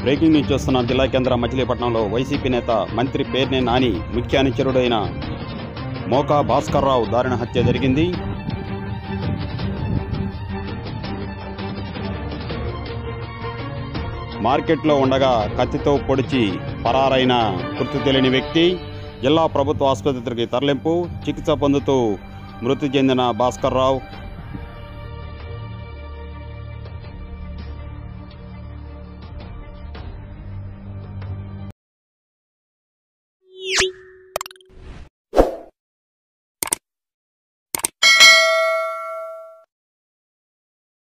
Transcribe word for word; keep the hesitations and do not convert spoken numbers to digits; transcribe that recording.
Breaking news చూస్తున్న జిల్లా కేంద్ర మచిలీపట్నంలో వైసీపీ నేత మంత్రి పేర్నేని నాని ముఖ్య అనుచరుడైన మోకా భాస్కర్ రావు దారుణ హత్య జరిగింది. మార్కెట్లో ఉండగా కత్తితో పొడిచి పరారైన గుర్తు తెలియని వ్యక్తి జిల్లా ప్రభుత్వ ఆసుపత్రికి తరలింపు. చికిత్స పొందుతూ మృతి చెందిన భాస్కర్ రావు